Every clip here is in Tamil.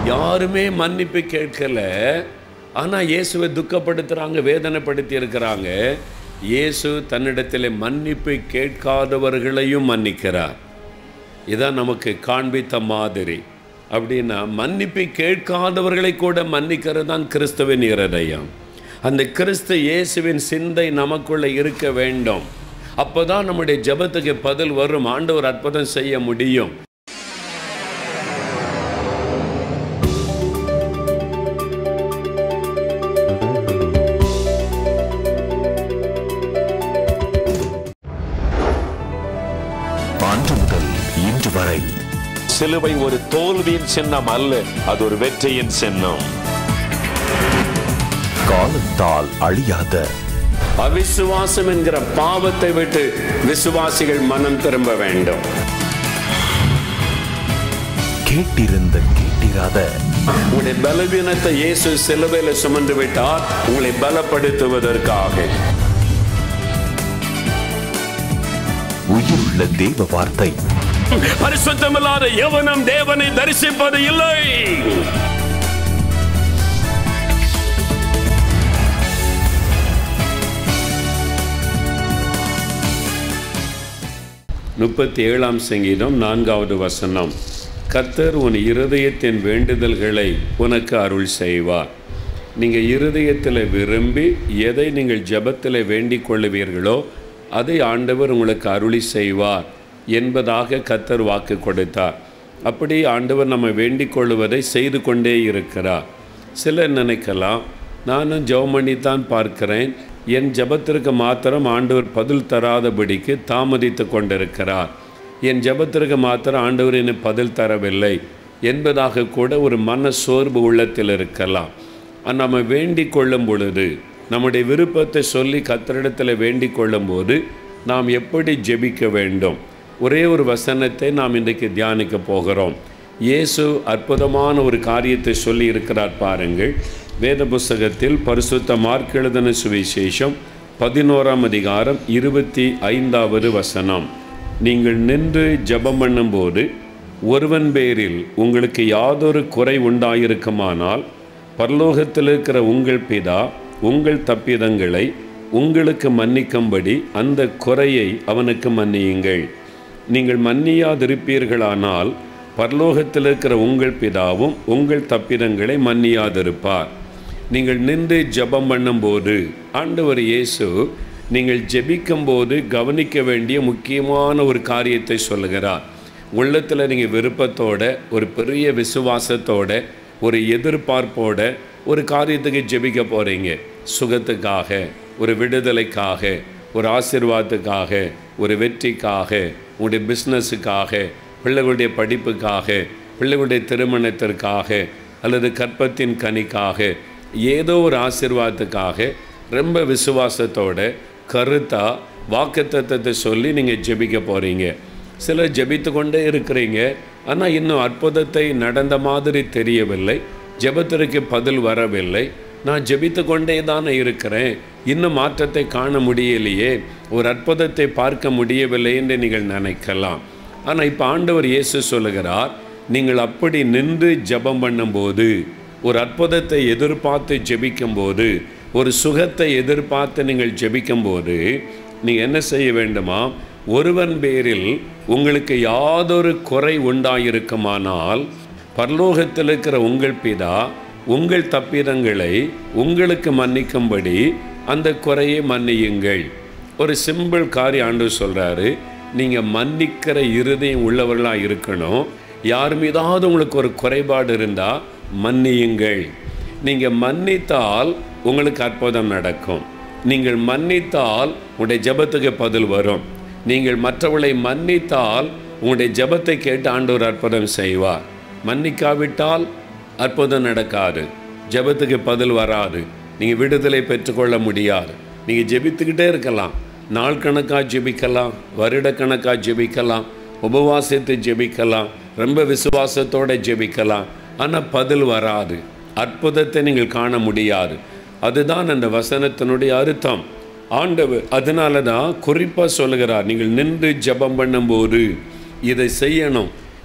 யாருமே மன்னிப்பு கேட்கல. ஆனால் இயேசுவை துக்கப்படுத்துகிறாங்க, வேதனைப்படுத்தி இருக்கிறாங்க. இயேசு தன்னிடத்தில் மன்னிப்பு கேட்காதவர்களையும் மன்னிக்கிறார். இதான் நமக்கு காண்பித்த மாதிரி. அப்படின்னா மன்னிப்பு கேட்காதவர்களை கூட மன்னிக்கிறது தான் கிறிஸ்துவின் இருதயம். அந்த கிறிஸ்து இயேசுவின் சிந்தை நமக்குள்ளே இருக்க வேண்டும். அப்போ தான் நம்முடைய ஜெபத்துக்கு பதில் வரும், ஆண்டவர் அற்புதம் செய்ய முடியும். இன்று வரை சிலுவை ஒரு தோல்வியின் சின்னம் அல்ல, அது ஒரு வெற்றியின் சின்னம். காலத்தால் அழியாத அவிசுவாசம் என்கிற பாவத்தை விட்டு விசுவாசிகள் மனம் திரும்ப வேண்டும். கேட்டிராத உங்களுடைய பலவீனத்தை இயேசு சிலுவையில் சுமந்து விட்டார், உங்களை பலப்படுத்துவதற்காக. உயிருள்ள தேவ வார்த்தை. பரிசுத்தமில்லாத எவனும் தேவனை தரிசிப்பது இல்லை. முப்பத்தி 7ஆம் சங்கீதம் 4வது வசனம். கர்த்தர் உன் இருதயத்தின் வேண்டுதல்களை உனக்கு அருள் செய்வார். நீங்கள் இருதயத்தில் விரும்பி எதை நீங்கள் ஜெபத்தில் வேண்டிக் கொள்ளுவீர்களோ அதை ஆண்டவர் உங்களுக்கு அருளி செய்வார் என்பதாக கர்த்தர் வாக்கு கொடுத்தார். அப்படி ஆண்டவர் நம்ம வேண்டிக் கொள்வதை செய்து கொண்டே இருக்கிறார். சிலர் நினைக்கலாம், நானும் ஜெபம் பண்ணித்தான் பார்க்கிறேன், என் ஜெபத்திற்கு மாத்திரம் ஆண்டவர் பதில் தராதபடிக்கு தாமதித்து கொண்டிருக்கிறார், என் ஜெபத்திற்கு மாத்திரம் ஆண்டவர் என்னை பதில் தரவில்லை என்பதாக கூட ஒரு மன சோர்வு உள்ளத்தில் இருக்கலாம். நம்ம வேண்டிக் கொள்ளும் பொழுது, நம்முடைய விருப்பத்தை சொல்லி கர்த்தரிடத்தில் வேண்டிக் கொள்ளும் போது நாம் எப்படி ஜெபிக்க வேண்டும், ஒரே ஒரு வசனத்தை நாம் இன்றைக்கு தியானிக்க போகிறோம். இயேசு அற்புதமான ஒரு காரியத்தை சொல்லி இருக்கிறார் பாருங்கள். வேத புஸ்தகத்தில் பரிசுத்த மார்க் எழுதின சுவிசேஷம் 11ஆம் அதிகாரம் 25வது வசனம். நீங்கள் நின்று ஜெபம் பண்ணும்போது ஒருவன் பேரில் உங்களுக்கு யாதொரு குறை உண்டாயிருக்குமானால் பரலோகத்தில் இருக்கிற உங்கள் பிதா உங்கள் தப்பிதங்களை உங்களுக்கு மன்னிக்கும்படி அந்த குறையை அவனுக்கு மன்னியுங்கள். நீங்கள் மன்னியாதிருப்பீர்களானால் பரலோகத்தில் இருக்கிற உங்கள் பிதாவும் உங்கள் தப்பிதங்களை மன்னியாதிருப்பார். நீங்கள் நின்று ஜெபம் பண்ணும்போது ஆண்டவர் இயேசு நீங்கள் ஜெபிக்கும்போது கவனிக்க வேண்டிய முக்கியமான ஒரு காரியத்தை சொல்லுகிறார். உள்ளத்தில் நீங்கள் விருப்பத்தோட, ஒரு பெரிய விசுவாசத்தோட, ஒரு எதிர்பார்ப்போட ஒரு காரியத்துக்கு ஜெபிக்க போகிறீங்க. சுகத்துக்காக, ஒரு விடுதலைக்காக, ஒரு ஆசீர்வாதத்துக்காக, ஒரு வெற்றிக்காக, உங்களுடைய பிஸ்னஸுக்காக, பிள்ளைகளுடைய படிப்புக்காக, பிள்ளைகளுடைய திருமணத்திற்காக, அல்லது கற்பத்தின் கனிக்காக, ஏதோ ஒரு ஆசீர்வாதத்துக்காக ரொம்ப விசுவாசத்தோட கருத்தாக வாக்குத்தத்தத்தை சொல்லி நீங்கள் ஜெபிக்க போகிறீங்க. சிலர் ஜெபித்து கொண்டே இருக்கிறீங்க, ஆனால் இன்னும் அற்புதத்தை நடந்த மாதிரி தெரியவில்லை, ஜெபத்திற்கு பதில் வரவில்லை. நான் ஜெபித்து கொண்டே தானே இருக்கிறேன், இன்னும் மாற்றத்தை காண முடியலையே, ஒரு அற்புதத்தை பார்க்க முடியவில்லை என்று நீங்கள் நினைக்கலாம். ஆனால் இப்போ ஆண்டவர் இயேசு சொல்லுகிறார், நீங்கள் அப்படி நின்று ஜெபம் பண்ணும்போது, ஒரு அற்புதத்தை எதிர்பார்த்து ஜெபிக்கும்போது, ஒரு சுகத்தை எதிர்பார்த்து நீங்கள் ஜெபிக்கும்போது நீங்கள் என்ன செய்ய வேண்டுமா, ஒருவன் பேரில் உங்களுக்கு யாதொரு குறை உண்டாயிருக்குமானால் பரலோகத்தில் இருக்கிற உங்கள் பிதா உங்கள் தப்பிதங்களை உங்களுக்கு மன்னிக்கும்படி அந்த குறையை மன்னியுங்கள். ஒரு சிம்பிள் காரியம் ஆண்டவர் சொல்கிறாரு, நீங்கள் மன்னிக்கிற இருதயம் உள்ளவர்களாக இருக்கணும். யார் மீதாவது உங்களுக்கு ஒரு குறைபாடு இருந்தால் மன்னியுங்கள். நீங்கள் மன்னித்தால் உங்களுக்கு அற்புதம் நடக்கும். நீங்கள் மன்னித்தால் உங்களுடைய ஜெபத்துக்கு பதில் வரும். நீங்கள் மற்றவர்களை மன்னித்தால் உங்களுடைய ஜெபத்தை கேட்டு ஆண்டவர் அற்புதம் செய்வார். மன்னிக்காவிட்டால் அற்புதம் நடக்காது, ஜெபத்துக்கு பதில் வராது, நீங்கள் விடுதலை பெற்றுக்கொள்ள முடியாது. நீங்கள் ஜெபித்துக்கிட்டே இருக்கலாம், நாள் கணக்காக ஜெபிக்கலாம், வருடக்கணக்காக ஜெபிக்கலாம், உபவாசத்தை ஜெபிக்கலாம், ரொம்ப விசுவாசத்தோடு ஜெபிக்கலாம், ஆனால் பதில் வராது, அற்புதத்தை நீங்கள் காண முடியாது. அதுதான் அந்த வசனத்தினுடைய அர்த்தம். ஆண்டவர் அதனால தான் குறிப்பாக சொல்லுகிறார், நீங்கள் நின்று ஜெபம் பண்ணும்போது இதை செய்யணும்.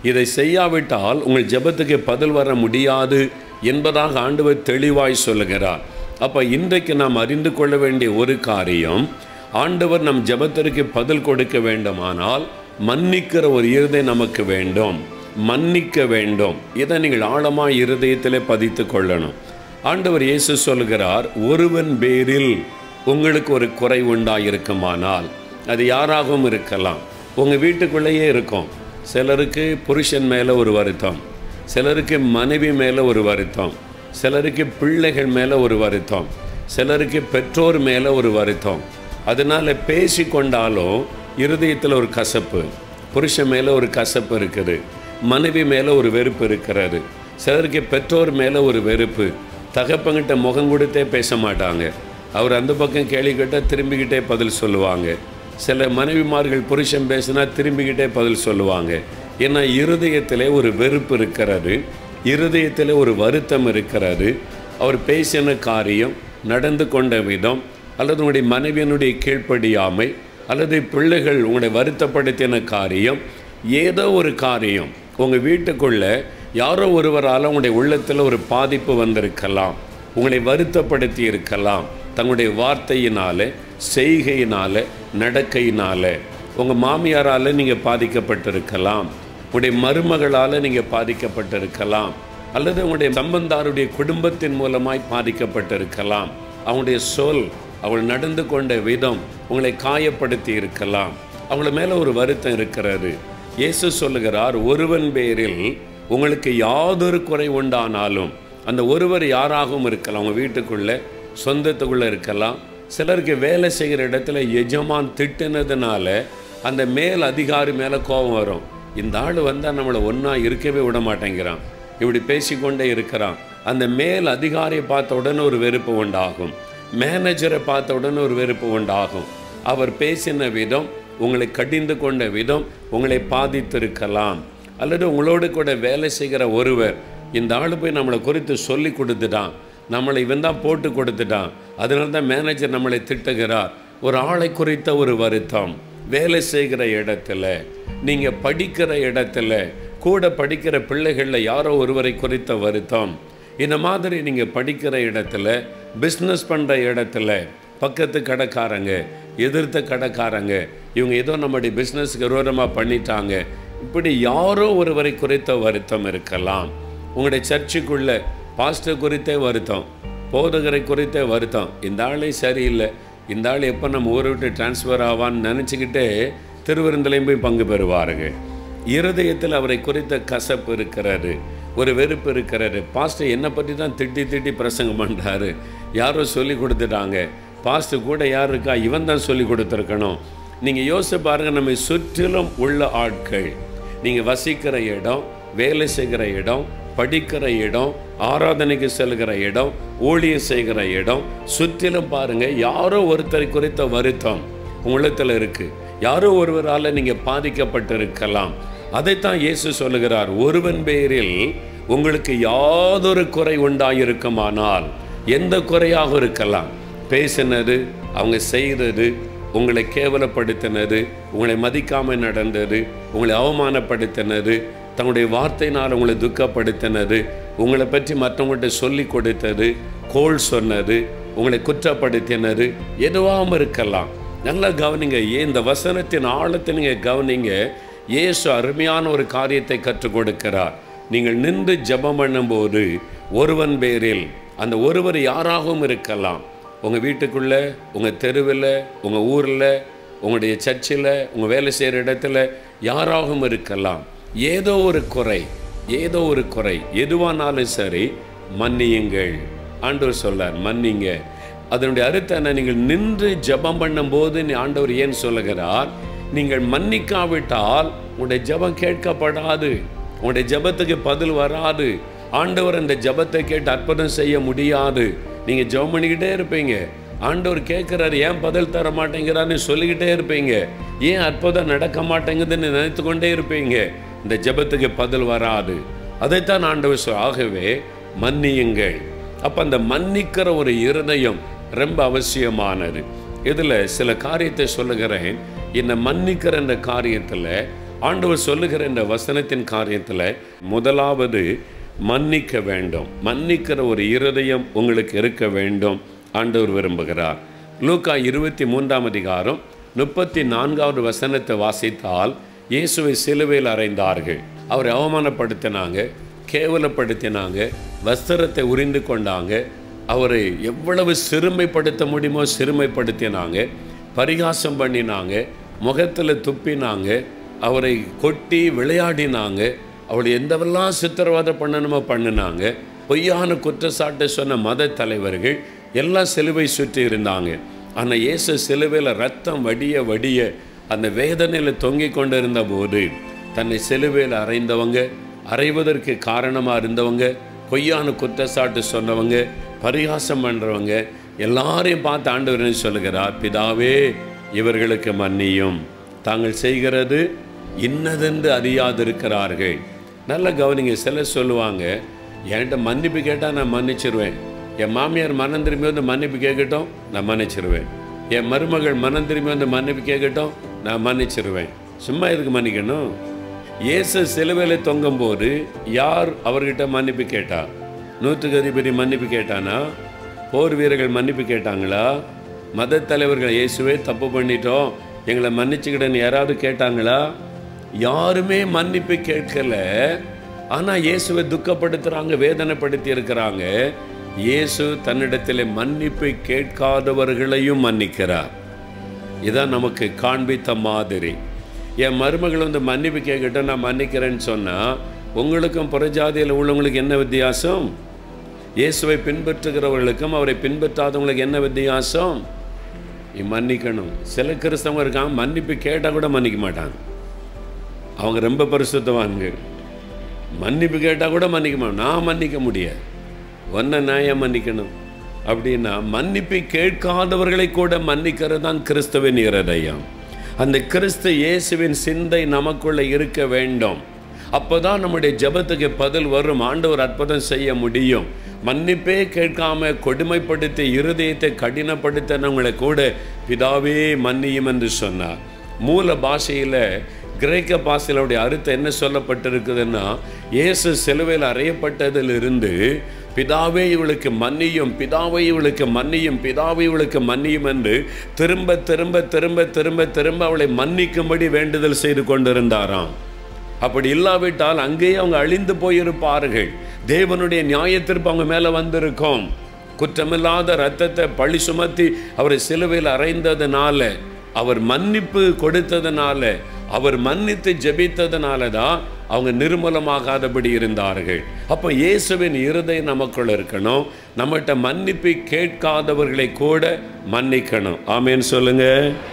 இதை செய்யாவிட்டால் உங்கள் ஜெபத்துக்கு பதில் வர முடியாது என்பதாக ஆண்டவர் தெளிவாய் சொல்லுகிறார். அப்போ இன்றைக்கு நாம் அறிந்து கொள்ள வேண்டிய ஒரு காரியம், ஆண்டவர் நம் ஜெபத்திற்கு பதில் கொடுக்க வேண்டுமானால் மன்னிக்கிற ஒரு இருதயம் நமக்கு வேண்டும், மன்னிக்க வேண்டும். இதை நீங்கள் ஆழமாக இருதயத்திலே பதித்து கொள்ளணும். ஆண்டவர் இயேசு சொல்கிறார், ஒருவன் பேரில் உங்களுக்கு ஒரு குறை உண்டாயிருக்குமானால், அது யாராகவும் இருக்கலாம், உங்கள் வீட்டுக்குள்ளேயே இருக்கும். சிலருக்கு புருஷன் மேலே ஒரு வருத்தம், சிலருக்கு மனைவி மேலே ஒரு வருத்தம், சிலருக்கு பிள்ளைகள் மேலே ஒரு வருத்தம், சிலருக்கு பெற்றோர் மேலே ஒரு வருத்தம். அதனால் பேசி கொண்டாலும் இருதயத்தில் ஒரு கசப்பு, புருஷன் மேலே ஒரு கசப்பு இருக்குது, மனைவி மேலே ஒரு வெறுப்பு இருக்கிறது. சிலருக்கு பெற்றோர் மேலே ஒரு வெறுப்பு, தகப்பங்கிட்ட முகம் கொடுத்தே பேச மாட்டாங்க, அவர் அந்த பக்கம் கேள்வி கேட்டால் திரும்பிக்கிட்டே பதில் சொல்லுவாங்க. சில மனைவிமார்கள் புருஷன் பேசினா திரும்பிக்கிட்டே பதில் சொல்லுவாங்க. ஏன்னா இருதயத்திலே ஒரு வெறுப்பு இருக்கிறது, இருதயத்திலே ஒரு வருத்தம் இருக்கிறது. அவர் பேசின காரியம், நடந்து கொண்ட விதம், அல்லது உங்களுடைய மனைவியினுடைய கீழ்ப்படியாமை, அல்லது பிள்ளைகள் உங்களை வருத்தப்படுத்தின காரியம், ஏதோ ஒரு காரியம் உங்கள் வீட்டுக்குள்ளே யாரோ ஒருவரால் உங்களுடைய உள்ளத்தில் ஒரு பாதிப்பு வந்திருக்கலாம், உங்களை வருத்தப்படுத்தி இருக்கலாம். தங்களுடைய வார்த்தையினால், செய்கையினால், நடக்கையினால். உங்கள் மாமியாரால் நீங்கள் பாதிக்கப்பட்டிருக்கலாம், உங்களுடைய மருமகளால் நீங்கள் பாதிக்கப்பட்டிருக்கலாம், அல்லது உங்களுடைய சம்பந்தாருடைய குடும்பத்தின் மூலமாய் பாதிக்கப்பட்டிருக்கலாம். அவங்களுடைய சொல், அவள் நடந்து கொண்ட விதம் உங்களை காயப்படுத்தி இருக்கலாம். அவங்கள மேலே ஒரு வருத்தம் இருக்கிறது. இயேசு சொல்லுகிறார், ஒருவன் பேரில் உங்களுக்கு யாதொரு குறை உண்டானாலும், அந்த ஒருவர் யாராகவும் இருக்கலாம், உங்கள் வீட்டுக்குள்ளே, சொந்தத்துக்குள்ளே இருக்கலாம். சிலருக்கு வேலை செய்கிற இடத்துல எஜமான் திட்டினதுனால அந்த மேல் அதிகாரி மேலே கோபம் வரும். இந்த ஆள் வந்தால் நம்மளை ஒன்றா இருக்கவே விட மாட்டேங்கிறான், இப்படி பேசிக்கொண்டே இருக்கிறான். அந்த மேல் அதிகாரியை பார்த்த உடனே ஒரு வெறுப்பு உண்டாகும், மேனேஜரை பார்த்த உடனே ஒரு வெறுப்பு உண்டாகும். அவர் பேசின விதம், உங்களை கடிந்து கொண்ட விதம் உங்களை பாதித்திருக்கலாம். அல்லது உங்களோடு கூட வேலை செய்கிற ஒருவர், இந்த ஆள் போய் நம்மளை குறித்து சொல்லி கொடுத்துட்டான், நம்மளை இவன் தான் போட்டு கொடுத்துட்டான், அதனால தான் மேனேஜர் நம்மளை திட்டுகிறார். ஒரு ஆளை குறித்த ஒரு வருத்தம், வேலை செய்கிற இடத்துல, நீங்கள் படிக்கிற இடத்துல, கூட படிக்கிற பிள்ளைகளில் யாரோ ஒருவரை குறித்த வருத்தம். இந்த மாதிரி நீங்கள் படிக்கிற இடத்துல, பிஸ்னஸ் பண்ணுற இடத்துல, பக்கத்து கடைக்காரங்க, எதிர்த்த கடைக்காரங்க, இவங்க ஏதோ நம்முடைய பிஸ்னஸுக்கு விரோதமாக பண்ணிட்டாங்க, இப்படி யாரோ ஒருவரை குறித்த வருத்தம் இருக்கலாம். உங்களுடைய சர்ச்சுக்குள்ளே பாஸ்டர் குறித்தே வருத்தம், போதகரை குறித்தே வருத்தம், இந்த ஆளே சரியில்லை, இந்த ஆள் எப்போ நம்ம ஊரை விட்டு டிரான்ஸ்ஃபர் ஆவான்னு நினச்சிக்கிட்டே திருவிருந்திலையும் போய் பங்கு பெறுவார்கள். இருதயத்தில் அவரை குறித்த கசப்பு இருக்கிறது, ஒரு வெறுப்பு இருக்கிறது. பாஸ்டர் என்னை பற்றி தான் திட்டி திட்டி பிரசங்கம் பண்ணுறாரு, யாரோ சொல்லி கொடுத்துட்டாங்க, பாஸ்டர் கூட யார் இருக்கா, இவன் தான் சொல்லி கொடுத்துருக்கணும். நீங்கள் யோசிச்சு பாருங்கள், நம்ம சுற்றிலும் உள்ள ஆட்கள், நீங்கள் வசிக்கிற இடம், வேலை செய்கிற இடம், படிக்கிற இடம், ஆராதனைக்கு செல்கிற இடம், ஊழியம் செய்கிற இடம், சுற்றிலும் பாருங்கள், யாரோ ஒருத்தரை குறித்த வருத்தம் உள்ளத்தில் இருக்குது. யாரோ ஒருவரால் நீங்கள் பாதிக்கப்பட்டிருக்கலாம். அதைத்தான் இயேசு சொல்லுகிறார், ஒருவன் பேரில் உங்களுக்கு யாதொரு குறை உண்டாயிருக்குமானால், எந்த குறையாக இருக்கலாம், பேசினது, அவங்க செய்தது, உங்களை கேவலப்படுத்தினது, உங்களை மதிக்காமல் நடந்தது, உங்களை அவமானப்படுத்தினது, தங்களுடைய வார்த்தையினால் உங்களை துக்கப்படுத்தினது, உங்களை பற்றி மற்றவங்கள்ட்ட சொல்லி கொடுத்தது, கோள் சொன்னது, உங்களை குற்றப்படுத்தினது, எதுவாகவும் இருக்கலாம். நல்லா கவனிங்க, இந்த வசனத்தின் ஆழத்தை நீங்கள் கவனிங்க. இயேசு அருமையான ஒரு காரியத்தை கற்றுக் கொடுக்கிறார். நீங்கள் நின்று ஜெபம் பண்ணும்போது ஒருவன் பேரில், அந்த ஒருவர் யாராகவும் இருக்கலாம், உங்கள் வீட்டுக்குள்ளே, உங்கள் தெருவில், உங்கள் ஊரில், உங்களுடைய சர்ச்சில், உங்கள் வேலை செய்கிற இடத்துல யாராகவும் இருக்கலாம். ஏதோ ஒரு குறை, ஏதோ ஒரு குறை, எதுவானாலும் சரி மன்னியுங்கள். ஆண்டவர் சொல்றார், மன்னிங்க. அதனுடைய அர்த்தம் என்ன? நீங்கள் நின்று ஜெபம் பண்ணும்போது ஆண்டவர் ஏன் சொல்லுகிறார், நீங்கள் மன்னிக்காவிட்டால் உங்களுடைய ஜெபம் கேட்கப்படாது, உங்களுடைய ஜெபத்துக்கு பதில் வராது. ஆண்டவர் அந்த ஜெபத்தை கேட்டு அற்புதம் செய்ய முடியாது. நீங்கள் ஜெபம் பண்ணிக்கிட்டே இருப்பீங்க, ஆண்டவர் கேட்குறாரு, ஏன் பதில் தர மாட்டேங்கிறான்னு சொல்லிக்கிட்டே இருப்பீங்க, ஏன் அற்புதம் நடக்க மாட்டேங்குதுன்னு நினைத்து கொண்டே இருப்பீங்க, இந்த ஜெபத்துக்கு பதில் வராது. அதைத்தான் ஆண்டவர் ஆகவே மன்னியுங்கள். அப்போ அந்த மன்னிக்கிற ஒரு இருதயம் ரொம்ப அவசியமானது. இதில் சில காரியத்தை சொல்லுகிறேன். இந்த மன்னிக்கிற இந்த காரியத்தில் ஆண்டவர் சொல்லுகிற இந்த வசனத்தின் காரியத்தில் முதலாவது மன்னிக்க வேண்டும். மன்னிக்கிற ஒரு இருதயம் உங்களுக்கு இருக்க வேண்டும் ஆண்டவர் விரும்புகிறார். லூக்கா 23ஆம் அதிகாரம் 34வது வசனத்தை வாசித்தால், இயேசுவை சிலுவையில் அறைந்தார்கள். அவரை அவமானப்படுத்தினாங்க, கேவலப்படுத்தினாங்க, வஸ்திரத்தை உரிந்து கொண்டாங்க, அவரை எவ்வளவு சிறுமைப்படுத்த முடியுமோ சிறுமைப்படுத்தினாங்க, பரிகாசம் பண்ணினாங்க, முகத்தில் துப்பினாங்க, அவரை கொட்டி விளையாடினாங்க, அவளை எந்தவெல்லாம் சித்திரவதை பண்ணணுமோ பண்ணினாங்க. பொய்யான குற்றச்சாட்டை சொன்ன மத தலைவர்கள் எல்லாம் சிலுவை சுற்றி இருந்தாங்க. ஆனால் இயேசு சிலுவையில் ரத்தம் வடிய வடிய அந்த வேதனையில் தொங்கி கொண்டு இருந்த போது தன்னை சிலுவையில் அறைந்தவங்க, அறைவதற்கு காரணமாக இருந்தவங்க, பொய்யான குற்றச்சாட்டு சொன்னவங்க, பரிகாசம் பண்ணுறவங்க எல்லாரையும் பார்த்து ஆண்டவர் சொல்லுகிறார், பிதாவே இவர்களுக்கு மன்னியும், தாங்கள் செய்கிறது இன்னதென்று அறியாதிருக்கிறார்கள். நல்ல கவனிங்க. சிலர் சொல்லுவாங்க, என்கிட்ட மன்னிப்பு கேட்டால் நான் மன்னிச்சிருவேன், என் மாமியார் மனம் திரும்பி வந்து மன்னிப்பு கேட்கட்டும் நான் மன்னிச்சிருவேன், என் மருமகள் மனம் திரும்பி வந்து மன்னிப்பு கேட்கட்டும் நான் மன்னிச்சிருவேன். சும்மா எதுக்கு மன்னிக்கணும்? இயேசு சிலுவையில் தொங்கும் போது யார் அவர்கிட்ட மன்னிப்பு கேட்டா? நூற்றுக்கு அதிபதி மன்னிப்பு கேட்டானா? போர் வீரர்கள் மன்னிப்பு கேட்டாங்களா? மத தலைவர்கள் இயேசுவே தப்பு பண்ணிட்டோம் எங்களை மன்னிச்சுக்கிட்டேன்னு யாராவது கேட்டாங்களா? யாருமே மன்னிப்பு கேட்கல. ஆனால் இயேசுவை துக்கப்படுத்துகிறாங்க, வேதனைப்படுத்தி இருக்கிறாங்க. இயேசு தன்னிடத்தில் மன்னிப்பு கேட்காதவர்களையும் மன்னிக்கிறார். இதான் நமக்கு காண்பித்த மாதிரி. என் மருமகள் வந்து மன்னிப்பு கேட்கட்டும் நான் மன்னிக்கிறேன்னு சொன்னால் உங்களுக்கும் புறஜாதியில் உள்ளவங்களுக்கு என்ன வித்தியாசம்? இயேசுவை பின்பற்றுகிறவர்களுக்கும் அவரை பின்பற்றாதவங்களுக்கு என்ன வித்தியாசம்? மன்னிக்கணும். சில கிறிஸ்தவங்க இருக்காங்க, மன்னிப்பு கேட்டால் கூட மன்னிக்க மாட்டாங்க. அவங்க ரொம்ப பரிசுத்தவான்கள். மன்னிப்பு கேட்டால் கூட மன்னிக்க மாட்டோம். நான் மன்னிக்க முடியாது, ஒன்றை நான் ஏன் மன்னிக்கணும் அப்படின்னா, மன்னிப்பு கேட்காதவர்களை கூட மன்னிக்கிறது தான் கிறிஸ்துவின் இருதயம். அந்த கிறிஸ்து இயேசுவின் சிந்தை நமக்குள்ளே இருக்க வேண்டும். அப்போதான் நம்முடைய ஜெபத்துக்கு பதில் வரும், ஆண்டவர் அற்புதம் செய்ய முடியும். மன்னிப்பே கேட்காம கொடுமைப்படுத்தி இருதயத்தை கடினப்படுத்தினவங்களை கூட பிதாவே மன்னியும் என்று சொன்னார். மூல பாஷையில் கிரேக்க பாஷையிலுடைய அர்த்தம் என்ன சொல்லப்பட்டிருக்குதுன்னா, இயேசு சிலுவையில் அறையப்பட்டதிலிருந்து பிதாவே இவளுக்கு மன்னியும், பிதாவே இவளுக்கு மன்னியும், பிதாவே இவளுக்கு மன்னியும் என்று திரும்ப திரும்ப திரும்ப திரும்ப திரும்ப அவளை மன்னிக்கும்படி வேண்டுதல் செய்து கொண்டிருந்தாராம். அப்படி இல்லாவிட்டால் அங்கேயே அவங்க அழிந்து போயிருப்பார்கள். தேவனுடைய நியாயத்திற்கு அவங்க மேலே வந்திருக்கும். குற்றமில்லாத இரத்தத்தை பழி சுமத்தி அவரை சிலுவையில் அறைந்ததுனால, அவர் மன்னிப்பு கொடுத்ததுனால, அவர் மன்னித்து ஜெபித்ததுனால தான் அவங்க நிர்மூலமாகாதபடி இருந்தார்கள். அப்போ இயேசுவின் இருதயம் நமக்குள்ள இருக்கணும். நம்மகிட்ட மன்னிப்பு கேட்காதவர்களை கூட மன்னிக்கணும். ஆமேன்னு சொல்லுங்க.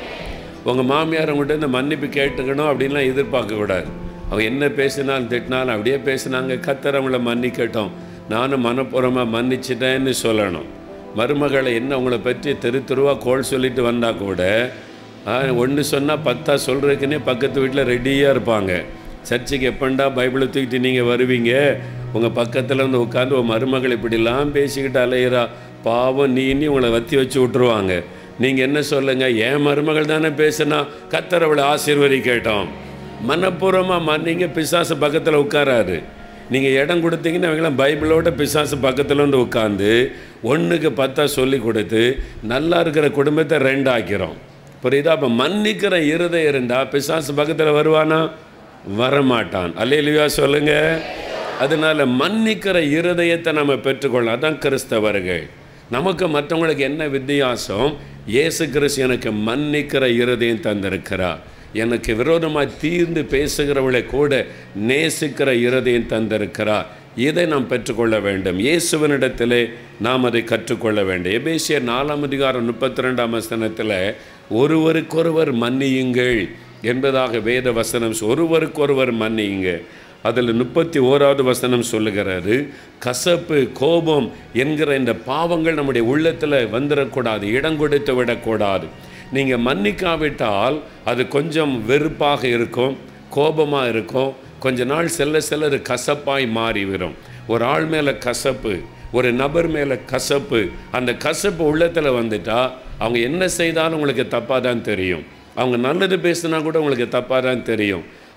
உங்கள் மாமியார் உங்கள்கிட்ட இந்த மன்னிப்பு கேட்டுக்கணும் அப்படின்லாம் எதிர்பார்க்கக்கூடாது. அவங்க என்ன பேசினாலும் திட்டினாலும் அப்படியே பேசினாங்க, கர்த்தர் அவங்கள மன்னிக்கட்டும், நானும் மனப்பூர்வமாக மன்னிச்சிட்டேன்னு சொல்லணும். மருமகளை என்ன அவங்கள பற்றி தெருவாக கோல் சொல்லிட்டு வந்தால் கூட ஒன்று சொன்னால் 10 சொல்கிறதுக்குன்னே பக்கத்து வீட்டில் ரெடியாக இருப்பாங்க. சர்ச்சுக்கு எப்பண்டா பைபிளை தூக்கிட்டு நீங்கள் வருவீங்க, உங்கள் பக்கத்தில் வந்து உட்காந்து உங்கள் மருமகள் இப்படிலாம் பேசிக்கிட்டு அலையிறா பாவம் நீ உங்களை வத்தி வச்சு விட்ருவாங்க. நீங்கள் என்ன சொல்லுங்கள், என் மருமகள் தானே பேசுனா கர்த்தர் அவளை ஆசீர்வதிக்கட்டும். மனப்பூர்வமாக மன்னிங்க. பிசாசு பக்கத்தில் உட்காராரு. நீங்கள் இடம் கொடுத்தீங்கன்னா அவங்களாம் பைபிளோட பிசாசு பக்கத்தில் வந்து உட்காந்து 1க்கு 10 சொல்லி கொடுத்து நல்லா இருக்கிற குடும்பத்தை 2 ஆக்கிறோம். புரியுதா? அப்போ மன்னிக்கிற இருதயம் இருந்தால் பிசாசு பக்கத்தில் வருவானா? வரமாட்டான். அல்லேலூயா சொல்லுங்க. அதனால மன்னிக்கிற இருதயத்தை நம்ம பெற்றுக்கொள்ளலாம். அதான் கிறிஸ்தவர்கள். நமக்கு மற்றவங்களுக்கு என்ன வித்தியாசம்? இயேசு கிறிஸ்து எனக்கு மன்னிக்கிற இருதயம் தந்திருக்கிறார். எனக்கு விரோதமாக தீர்ந்து பேசுகிறவளை கூட நேசிக்கிற இருதயம் தந்திருக்கிறார். இதை நாம் பெற்றுக்கொள்ள வேண்டும். இயேசுவனிடத்திலே நாம் அதை கற்றுக்கொள்ள வேண்டும். எபேசியர் 4ஆம் அதிகாரம் 32ஆம் வசனத்தில் ஒருவருக்கொருவர் மன்னியுங்கள் என்பதாக வேத வசனம். ஒருவருக்கொருவர் மன்னியுங்க. அதில் 31ஆவது வசனம் சொல்லுகிறாரு, கசப்பு கோபம் என்கிற இந்த பாவங்கள் நம்முடைய உள்ளத்தில் வந்துடக்கூடாது, இடம் கொடுத்து விடக்கூடாது. நீங்கள் மன்னிக்காவிட்டால் அது கொஞ்சம் வெறுப்பாக இருக்கும், கோபமாக இருக்கும். கொஞ்ச நாள் செல்ல செல்ல அது கசப்பாய் மாறிவிடும். ஒரு ஆள் மேலே கசப்பு, ஒரு நபர் மேலே கசப்பு, அந்த கசப்பு உள்ளத்தில் வந்துட்டா அவங்க என்ன செய்தாலும் உங்களுக்கு தப்பாக தான் தெரியும். அவங்க நல்லது பேசினா கூட உங்களுக்கு தப்பாக தான் தெரியும்.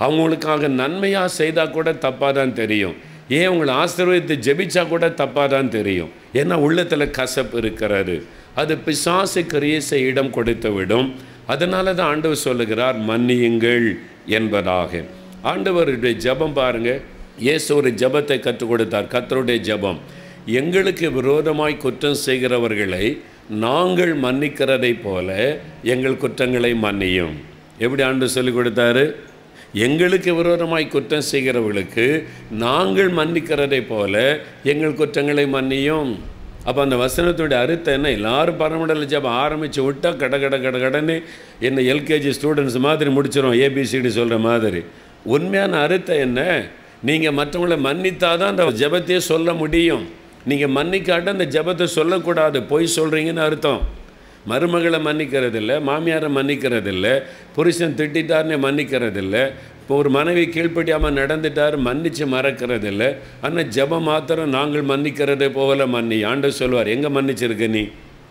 அவங்களுக்காக நன்மையாக செய்தால் கூட தப்பாக தான் தெரியும். ஏன் உங்களை ஆசீர்வதித்து ஜெபிச்சா கூட தப்பாக தான் தெரியும். ஏன்னா உள்ளத்தில் கசப்பு இருக்கிறாரு. அது பிசாசு கிரியை செய்ய இடம் கொடுத்து விடும். அதனால தான் ஆண்டவர் சொல்லுகிறார், மன்னியுங்கள் என்பதாக. ஆண்டவருடைய ஜெபம் பாருங்கள், இயேசு ஒரு ஜெபத்தை கற்றுக் கொடுத்தார். கர்த்தருடைய ஜெபம், எங்களுக்கு விரோதமாய் குற்றம் செய்கிறவர்களை நாங்கள் மன்னிக்கிறதை போல எங்கள் குற்றங்களை மன்னியும். எப்படி ஆண்டவர் சொல்லிக் கொடுத்தாரு? எங்களுக்கு விரோதமாய் குற்றம் செய்கிறவர்களுக்கு நாங்கள் மன்னிக்கிறதை போல எங்கள் குற்றங்களை மன்னியும். அப்போ அந்த வசனத்துடைய அர்த்தம் என்ன? எல்லாரும் பரமண்டல ஜெபம் ஆரம்பித்து விட்டால் கடன்னு என்ன எல்கேஜி ஸ்டூடெண்ட்ஸ் மாதிரி முடிச்சிடும், ஏபிசிடி சொல்கிற மாதிரி. உண்மையான அர்த்தம் என்ன? நீங்கள் மற்றவங்களை மன்னித்தாதான் அந்த ஜெபத்தையே சொல்ல முடியும். நீங்கள் மன்னிக்காட்ட அந்த ஜெபத்தை சொல்லக்கூடாது, பொய் சொல்கிறீங்கன்னு அர்த்தம். மருமகளை மன்னிக்கிறதில்ல, மாமியாரை மன்னிக்கிறதில்ல, புருஷன் திட்டார்னே மன்னிக்கிறதில்ல, இப்போ ஒரு மனைவி கீழ்ப்படியாமல் நடந்துட்டார் மன்னித்து மறக்கிறதில்ல. ஆனால் ஜெபம் மாத்திரம் நாங்கள் மன்னிக்கிறதை போல மன்னி. ஆண்டவர் சொல்வார், எங்கே மன்னிச்சிருக்க நீ?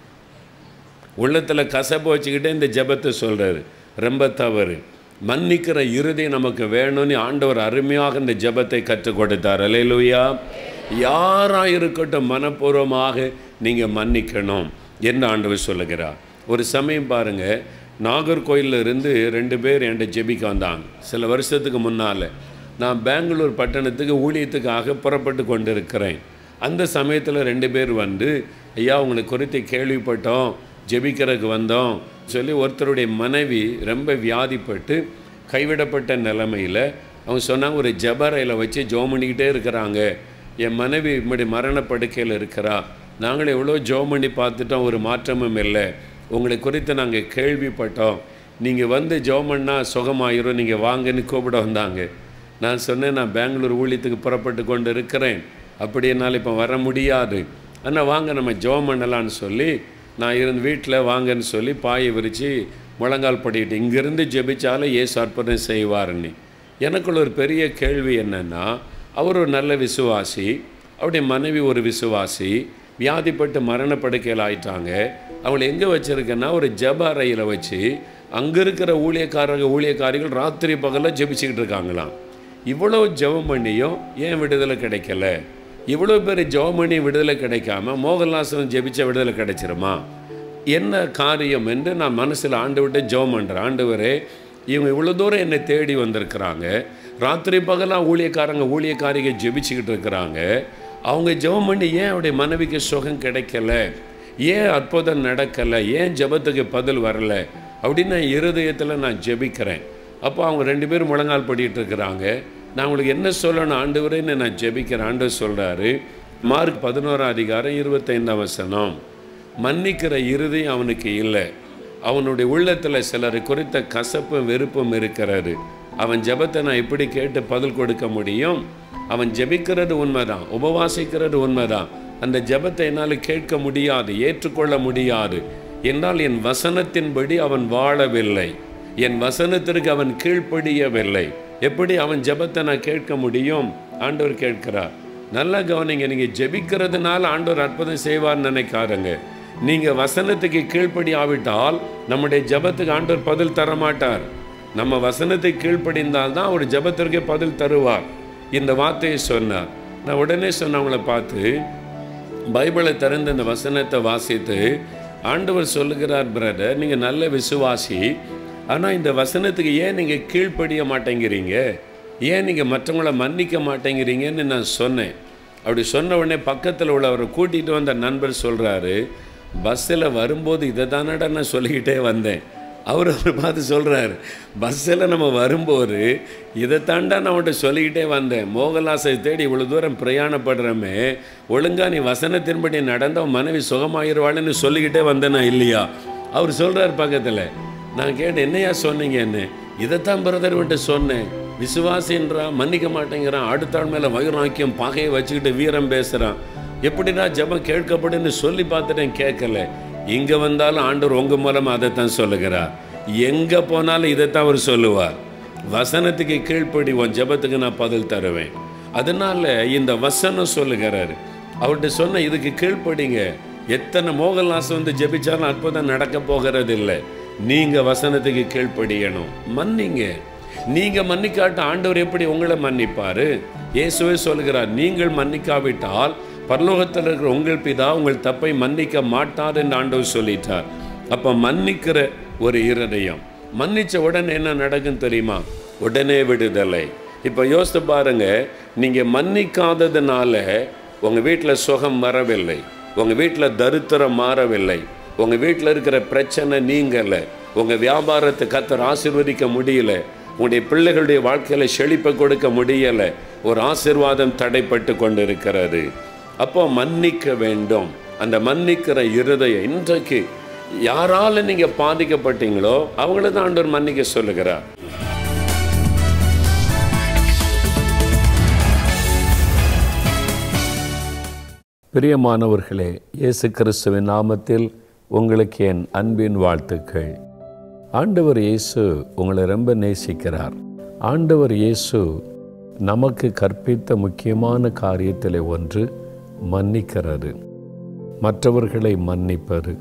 உள்ளத்தில் கசப்பு வச்சுக்கிட்டே இந்த ஜெபத்தை சொல்கிறாரு. ரொம்ப தவறு. மன்னிக்கிற இறுதி நமக்கு வேணும்னு ஆண்டவர் அருமையாக இந்த ஜெபத்தை கற்றுக் கொடுத்தார். அல்லேலூயா. யாராக இருக்கட்டும் மனப்பூர்வமாக நீங்கள் மன்னிக்கணும் என்று ஆண்டவர் சொல்லுகிறார். ஒரு சமயம் பாருங்கள், நாகர்கோயிலில் இருந்து 2 பேர் என்கிட்ட ஜெபிக்க வந்தாங்க. சில வருஷத்துக்கு முன்னால் நான் பெங்களூர் பட்டணத்துக்கு ஊழியத்துக்காக புறப்பட்டு கொண்டு இருக்கிறேன். அந்த சமயத்தில் 2 பேர் வந்து, ஐயா உங்களை குறித்து கேள்விப்பட்டோம், ஜெபிக்கிறதுக்கு வந்தோம் சொல்லி ஒருத்தருடைய மனைவி ரொம்ப வியாதிப்பட்டு கைவிடப்பட்ட நிலைமையில் அவங்க சொன்னாங்க, ஒரு ஜபரையில் வச்சு ஜோம் பண்ணிக்கிட்டே இருக்கிறாங்க, என் மனைவி இப்படி மரணப்படுக்கையில் இருக்கிறா, நாங்கள் எவ்வளோ ஜோம் பண்ணி பார்த்துட்டோம், ஒரு மாற்றமும் இல்லை, உங்களை குறித்து நாங்கள் கேள்விப்பட்டோம், நீங்கள் வந்து ஜோம் பண்ணால் சுகமாயிரும், நீங்கள் வாங்கன்னு கூப்பிட வந்தாங்க. நான் சொன்னேன், நான் பெங்களூர் ஊழியத்துக்கு புறப்பட்டு கொண்டு இருக்கிறேன், அப்படி என்னால் இப்போ வர முடியாது, ஆனால் வாங்க நம்ம ஜோம் பண்ணலான்னு சொல்லி நான் இருந்து வீட்டில் வாங்கன்னு சொல்லி பாயை விரித்து முழங்கால் படிக்கிட்டு இங்கேருந்து ஜெபிச்சாலும் ஏசு அற்புதம் செய்வார்னு. எனக்குள்ள ஒரு பெரிய கேள்வி என்னென்னா, அவர் ஒரு நல்ல விசுவாசி, அவருடைய மனைவி ஒரு விசுவாசி, வியாதிப்பட்டு மரணப்படுக்கையில் ஆயிட்டாங்க. அவங்களை எங்கே வச்சுருக்கேன்னா ஒரு ஜெப அறையில் வச்சு அங்கே இருக்கிற ஊழியக்காரிகள் ராத்திரி பகலில் ஜெபிச்சுக்கிட்டு இருக்காங்களாம். இவ்வளோ ஜெபம் பண்ணியும் ஏன் விடுதலை கிடைக்கல? இவ்வளோ பேர் ஜெபம் பண்ணி விடுதலை கிடைக்காம மோகன்லாசன் ஜெபிச்ச விடுதலை கிடைச்சிருமா? என்ன காரியம் என்று நான் மனசில் ஆண்டு விட்டு ஜெபம் பண்ணுறேன். ஆண்டவரே, இவங்க இவ்வளோ தூரம் என்னை தேடி வந்திருக்கிறாங்க, ராத்திரி பகலாக ஊழியக்காரிகள் ஜெபிச்சுக்கிட்டு இருக்கிறாங்க, அவங்க ஜெபம் பண்ணி ஏன் அவருடைய மனைவிக்கு சுகம் கிடைக்கல, ஏன் அற்புதம் நடக்கலை, ஏன் ஜெபத்துக்கு பதில் வரல அப்படின்னு நான் இருதயத்தில் நான் ஜெபிக்கிறேன். அப்போ அவங்க 2 பேரும் முழங்கால் படிக்கிட்டு இருக்கிறாங்க. நான் உங்களுக்கு என்ன சொல்லணும் ஆண்டவரேன்னு நான் ஜெபிக்கிறேன். ஆண்டவர் சொல்கிறாரு, மார்க் 11:25 மன்னிக்கிற இருதயம் அவனுக்கு இல்லை, அவனுடைய உள்ளத்தில் சிலரை குறித்த கசப்பும் வெறுப்பும் இருக்கிறாரு. அவன் ஜெபத்தை நான் எப்படி கேட்டு பதில் கொடுக்க முடியும்? அவன் ஜெபிக்கிறது உண்மைதான், உபவாசிக்கிறது உண்மைதான், அந்த ஜெபத்தை என்னால் கேட்க முடியாது, ஏற்றுக்கொள்ள முடியாது. என்றால் என் வசனத்தின்படி அவன் வாழவில்லை, என் வசனத்திற்கு அவன் கீழ்ப்படியவில்லை. எப்படி அவன் ஜெபத்தை நான் கேட்க முடியும்? ஆண்டவர் கேட்கிறார். நல்லா கவனிங்க, நீங்கள் ஜெபிக்கிறதுனால ஆண்டவர் அற்புதம் செய்வார்னு நினைக்காருங்க. நீங்கள் வசனத்துக்கு கீழ்ப்படி ஆவிட்டால் நம்முடைய ஜெபத்துக்கு ஆண்டவர் பதில் தர மாட்டார். நம்ம வசனத்துக்கு கீழ்ப்படிந்தால்தான் அவர் ஜெபத்திற்கே பதில் தருவார். இந்த வார்த்தையை சொன்னார். நான் உடனே சொன்னவங்கள பார்த்து பைபிளை திறந்து இந்த வசனத்தை வாசித்து ஆண்டவர் சொல்லுகிறார், பிரதர் நீங்கள் நல்ல விசுவாசி, ஆனால் இந்த வசனத்துக்கு ஏன் நீங்கள் கீழ்ப்படிய மாட்டேங்கிறீங்க, ஏன் நீங்கள் மற்றவங்கள மன்னிக்க மாட்டேங்கிறீங்கன்னு நான் சொன்னேன். அப்படி சொன்ன உடனே பக்கத்தில் உள்ளவரை கூட்டிகிட்டு வந்த நண்பர் சொல்கிறாரு, பஸ்ஸில் வரும்போது இதை தானடா நான் சொல்லிக்கிட்டே வந்தேன். அவர் பார்த்து சொல்கிறாரு, பஸ்ஸில் நம்ம வரும்போது இதை தாண்டா நான் அவன்கிட்ட சொல்லிக்கிட்டே வந்தேன், மோகன்லாசை தேடி இவ்வளோ தூரம் பிரயாணப்படுறமே, ஒழுங்கா நீ வசனத்தின்படி நடந்த மனைவி சுகமாயிருவாள்னு சொல்லிக்கிட்டே வந்தேனா இல்லையா? அவர் சொல்கிறார் பக்கத்தில். நான் கேட்டேன், என்னையா சொன்னீங்கன்னு. இதைத்தான் பிரதர் விட்டு சொன்னேன், விசுவாசின்றான், மன்னிக்க மாட்டேங்கிறான், அடுத்தாள் மேலே வைராக்கியம் பகையை வச்சுக்கிட்டு வீரம் பேசுகிறான், எப்படின்னா ஜெபம் கேட்கப்படுன்னு சொல்லி பார்த்துட்டேன், கேட்கல. இங்கே வந்தாலும் ஆண்டவர் உங்கள் மூலமாக அதைத்தான் சொல்லுகிறார், எங்கே போனாலும் இதைத்தான் அவர் சொல்லுவார், வசனத்துக்கு கீழ்ப்படி உன் ஜெபத்துக்கு நான் பதில் தருவேன். அதனால் இந்த வசனம் சொல்லுகிறாரு. அவர்கிட்ட சொன்ன இதுக்கு கீழ்ப்படிங்க. எத்தனை மோகன்லாசம் வந்து ஜெபிச்சாலும் அற்புதம் நடக்க போகிறது இல்லை. நீங்கள் வசனத்துக்கு கீழ்ப்படியணும். மன்னிங்க. நீங்க மன்னிக்காட்ட ஆண்டவர் எப்படி உங்களை மன்னிப்பாரு? இயேசுவே சொல்கிறார், நீங்கள் மன்னிக்காவிட்டால் பரலோகத்தில் இருக்கிற உங்கள் பிதா உங்கள் தப்பை மன்னிக்க மாட்டார் என்று ஆண்டவர் சொல்லிட்டார். அப்ப மன்னிக்கிற ஒரு இருதயம், மன்னிச்ச உடனே என்ன நடக்கும் தெரியுமா? உடனே விடுதலை. இப்போ யோசித்து பாருங்க, நீங்க மன்னிக்காததுனால உங்க வீட்டில் சுகம் வரவில்லை, உங்க வீட்டில் தரித்திரம் மாறவில்லை, உங்க வீட்டில் இருக்கிற பிரச்சனை நீங்கலை, உங்க வியாபாரத்தை கர்த்தர் ஆசீர்வதிக்க முடியல, உங்களுடைய பிள்ளைகளுடைய வாழ்க்கையில செழிப்பை கொடுக்க முடியலை, ஒரு ஆசீர்வாதம் தடைப்பட்டு கொண்டிருக்கிறது. அப்போ மன்னிக்க வேண்டும். அந்த மன்னிக்கிற இருதயம், இன்றைக்கு யாரால நீங்க பாதிக்கப்பட்டீங்களோ அவங்கள தான் ஆண்டவர் மன்னிக்க சொல்லுகிறார். பிரியமானவர்களே, இயேசு கிறிஸ்துவின் நாமத்தில் உங்களுக்கு என் அன்பின் வாழ்த்துக்கள். ஆண்டவர் இயேசு உங்களை ரொம்ப நேசிக்கிறார். ஆண்டவர் இயேசு நமக்கு கற்பித்த முக்கியமான காரியத்தில் ஒன்று மன்னிக்கிறது, மற்றவர்களை மன்னிப்பது.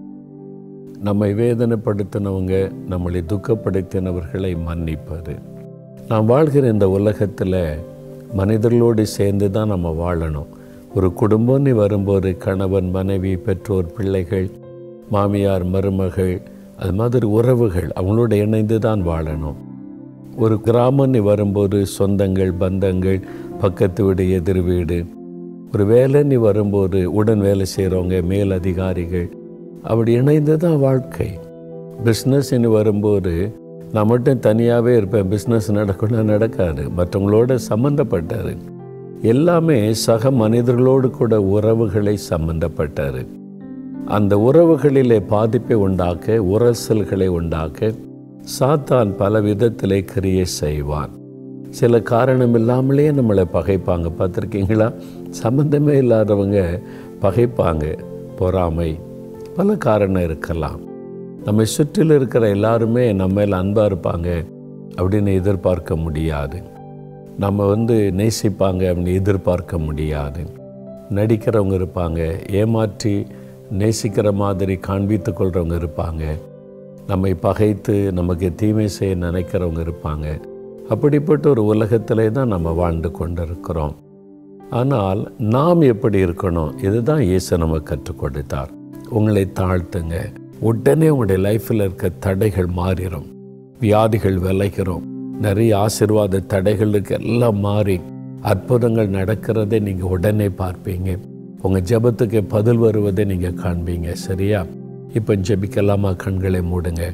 நம்மை வேதனைப்படுத்தினவங்க, நம்மளை துக்கப்படுத்தினவர்களை மன்னிப்பது. நாம் வாழ்கிற இந்த உலகத்தில் மனிதர்களோடு சேர்ந்து தான் நம்ம வாழணும். ஒரு குடும்பம்னு வரும்போது கணவன், மனைவி, பெற்றோர், பிள்ளைகள், மாமியார், மருமகள், அது மாதிரி உறவுகள், அவங்களோட இணைந்து தான் வாழணும். ஒரு கிராமம்னு வரும்போது சொந்தங்கள், பந்தங்கள், பக்கத்து வீடு, எதிர் வீடு. ஒரு வேலைன்னு வரும்போது உடன் வேலை செய்கிறவங்க, மேல் அதிகாரிகள், அப்படி இணைந்து தான் வாழ்க்கை. பிஸ்னஸ்ன்னு வரும்போது நான் மட்டும் தனியாகவே இருப்பேன், பிஸ்னஸ் நடக்கணும்னா நடக்காது, மற்றவங்களோட சம்மந்தப்பட்டது. எல்லாமே சக மனிதர்களோடு கூட உறவுகளை சம்பந்தப்பட்டது. அந்த உறவுகளிலே பாதிப்பை உண்டாக்க, உரசல்களை உண்டாக்க சாத்தான் பல விதத்திலே கிரியை செய்வான். சில காரணம் இல்லாமலே நம்மளை பகைப்பாங்க. பார்த்துருக்கீங்களா? சம்பந்தமே இல்லாதவங்க பகைப்பாங்க. பொறாமை, பல காரணம் இருக்கலாம். நம்ம சுற்றில் இருக்கிற எல்லாருமே நம்ம மேல் அன்பாக இருப்பாங்க அப்படின்னு எதிர்பார்க்க முடியாது. நம்ம நேசிப்பாங்க அப்படின்னு எதிர்பார்க்க முடியாது. நடிக்கிறவங்க இருப்பாங்க, ஏமாற்றி நேசிக்கிற மாதிரி காண்பித்து கொள்கிறவங்க இருப்பாங்க, நம்மை பகைத்து நமக்கு தீமை செய்ய நினைக்கிறவங்க இருப்பாங்க. அப்படிப்பட்ட ஒரு உலகத்திலே தான் நம்ம வாழ்ந்து கொண்டிருக்கிறோம். ஆனால் நாம் எப்படி இருக்கணும்? இதுதான் இயேசு நமக்கு கற்றுக் கொடுத்தார். உங்களை தாழ்த்துங்க, உடனே உங்களுடைய லைஃப்பில் இருக்க தடைகள் மாறிடும், வியாதிகள் விலகிறோம், நிறைய ஆசீர்வாத தடைகளுக்கு எல்லாம் மாறி அற்புதங்கள் நடக்கிறதை நீங்கள் உடனே பார்ப்பீங்க. உங்கள் ஜெபத்துக்கு பதில் வருவதை நீங்கள் காண்பீங்க. சரியா? இப்போ ஜெபிக்கலாமா? கண்களை மூடுங்க.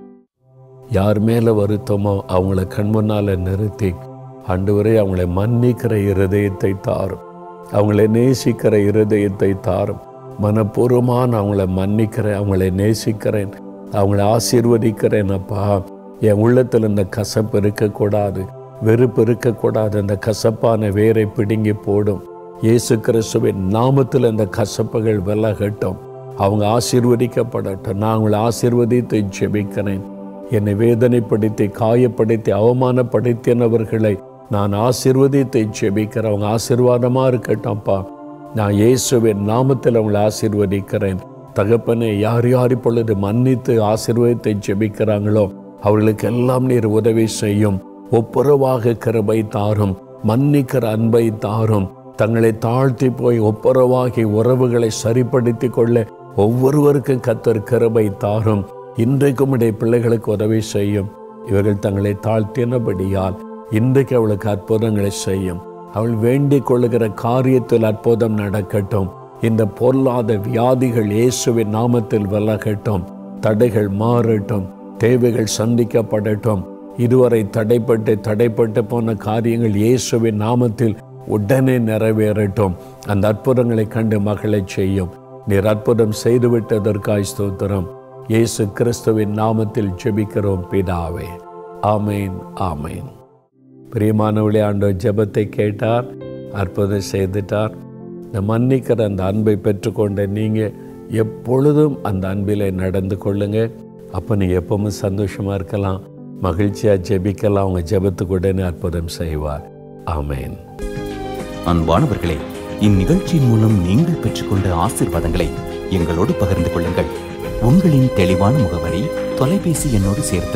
யார் மேலே வருத்தமோ அவங்கள கண் முன்னால் நிறுத்தி, ஆண்டவரே அவங்களை மன்னிக்கிற இருதயத்தை தாரும், அவங்களை நேசிக்கிற இருதயத்தை தாரும். மனப்பூர்வமாக நான் அவங்கள மன்னிக்கிறேன், அவங்களை நேசிக்கிறேன், அவங்கள ஆசீர்வதிக்கிறேன். அப்பா, என் உள்ளத்தில் இந்த கசப்பு இருக்கக்கூடாது, வெறுப்பு இருக்கக்கூடாது. அந்த கசப்பான வேரை பிடுங்கி போடும். இயேசு கிறிஸ்துவின் நாமத்தில் இந்த கசப்புகள் விலகட்டும், அவங்க ஆசீர்வதிக்கப்படட்டும். நான் அவங்களை ஆசீர்வதித்து ஜெபிக்கிறேன். என்னை வேதனைப்படுத்தி, காயப்படுத்தி, அவமானப்படுத்தினவர்களை நான் ஆசீர்வதித்து ஜெபிக்கிறேன். அவங்க ஆசீர்வாதமாக இருக்கட்டும்ப்பா. நான் இயேசுவின் நாமத்தில் அவங்களை ஆசீர்வதிக்கிறேன். தகப்பனே, யார் யார் இப்பொழுது மன்னித்து ஆசீர்வதித்து ஜெபிக்கிறாங்களோ அவர்களுக்கெல்லாம் நீர் உதவி செய்யும். ஒப்புரவாக கிருபை தாரும், மன்னிக்கிற அன்பை தாரும். தங்களை தாழ்த்தி போய் ஒப்புரவாகி உறவுகளை சரிப்படுத்தி கொள்ள ஒவ்வொருவருக்கும் கர்த்தர் கிருபை தாரும். இன்றைக்கும் இடைய பிள்ளைகளுக்கு உதவி செய்யும். இவர்கள் தங்களை தாழ்த்தினபடியால் இன்றைக்கு அவளுக்கு அற்புதங்களை செய்யும். அவள் வேண்டிக் கொள்ளுகிற காரியத்தில் அற்புதம் நடக்கட்டும். இந்த பொல்லாத வியாதிகள் இயேசுவின் நாமத்தில் விலகட்டும். தடைகள் மாறட்டும், தேவைகள் சந்திக்கப்படட்டும். இதுவரை தடைப்பட்டு போன காரியங்கள் இயேசுவின் நாமத்தில் உடனே நிறைவேறட்டும். அந்த அற்புதங்களை கண்டு மகளை செய்யும். நீர் அற்புதம் செய்துவிட்டதற்காய் ஸ்தோத்திரம். இயேசு கிறிஸ்துவின் நாமத்தில் ஜெபிக்கிறோம் பிதாவே. ஆமேன், ஆமேன். பிரியமானவளே, ஆண்டவர் ஜெபத்தை கேட்டார், அற்புதம் செய்துட்டார். இந்த மன்னிக்கிற அந்த அன்பை பெற்றுக்கொண்ட நீங்கள் எப்பொழுதும் அந்த அன்பிலே நடந்து கொள்ளுங்க. அப்போ நீங்கள் எப்பவும் சந்தோஷமாக இருக்கலாம், மகிழ்ச்சியாக ஜெபிக்கலாம். அவங்க ஜெபத்துக்கு உடனே அற்புதம் செய்வார். ஆமேன். அன்பானவர்களே, இந்நிகழ்ச்சியின் மூலம் நீங்கள் பெற்றுக்கொண்ட ஆசீர்வாதங்களை எங்களோடு பகிர்ந்து கொள்ளுங்கள். உங்களின் தெளிவான முகவரி தொலைபேசி எண்ணோடு சேர்த்து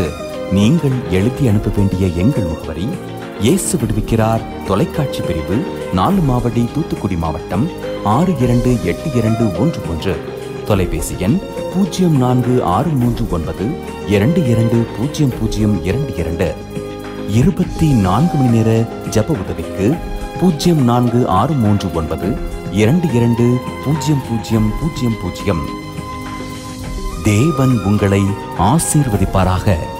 நீங்கள் எழுதி அனுப்ப வேண்டிய எங்கள் முகவரி: இயேசு விடுவிக்கிறார், தொலைக்காட்சி பிரிவு, 4 மாவடி, தூத்துக்குடி மாவட்டம் 628211. தொலைபேசி எண் 046392200022. 24 மணி நேர ஜப உதவிக்கு 046392200000. தேவன் உங்களை ஆசீர்வதிப்பாராக.